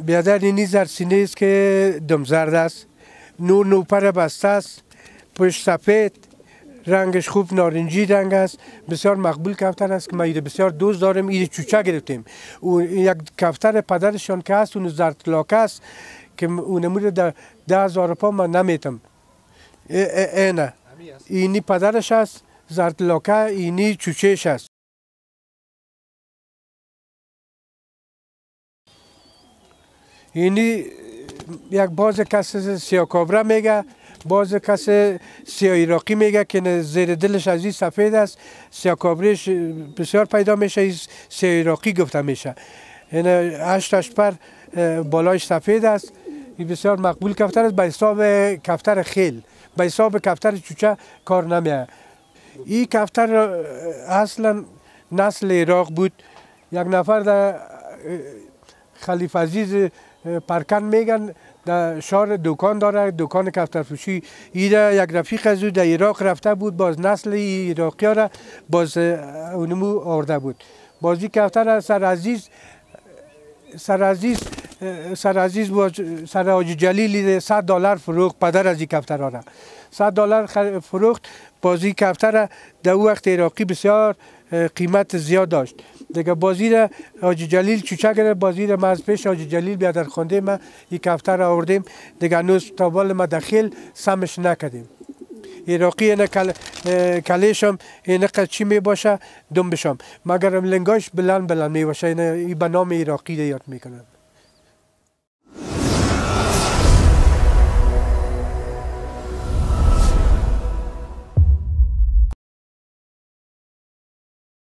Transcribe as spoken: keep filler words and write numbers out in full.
بیادر اینی زرسینه است که دم زرد است، نور نوپر بسته است، پشت سفید، رنگش خوب نارنجی رنگ است. بسیار مقبول کفتر است که ما ایره بسیار دوست دارم. ایره چوچه گرفتیم. او یک کفتر پدرشان که است اون زرد لاکه است که اونمون در ده هزار پا من نمیتم. اینه اینی پدرش است زرد لاکه، اینی چوچهش است. اینی یک باز کس سیاه کابره میگه، باز کس سیاه عراقی میگه که زیر دلش از این سفید است، سیاه کابرش بسیار پیدا میشه، سیاه عراقی گفته میشه. این هشت هشت پر بالایش سفید است. این بسیار مقبول کفتر است به حساب کفتر خیل، به حساب کفتر چوچه کار نمیه. این کفتر اصلا نسل عراق بود. یک نفر در خلیفه عزیز پرکن میگن در شهر دکان داره، دکان کفترفروشی. ایده یک رفیق از او در عراق رفته بود، باز نسل عراقی ها را باز اونمو آورده بود. بازی کفتر سرعزیز سرعزیز سرعزیز باز سر حاجی جلیلی صد دلار فروخت، پدر از این کفتر را صد دلار فروخت. بازی کفتر در او وقت عراقی بسیار قیمت زیاد داشت. دیگه بازی را حاجی جلیل چوچه گرفت، بازی را ما از پیش حاجی جلیل بیا در خانده ما این کفتر را آوردیم. دیگه هنوز تا بال ما داخل سمش نکردیم. عراقی اینه کل کلیشم اینه چی می باشه دم بشم، مگر لنگاش بلند بلند می باشه. اینه ای به نام عراقی یاد میکنن.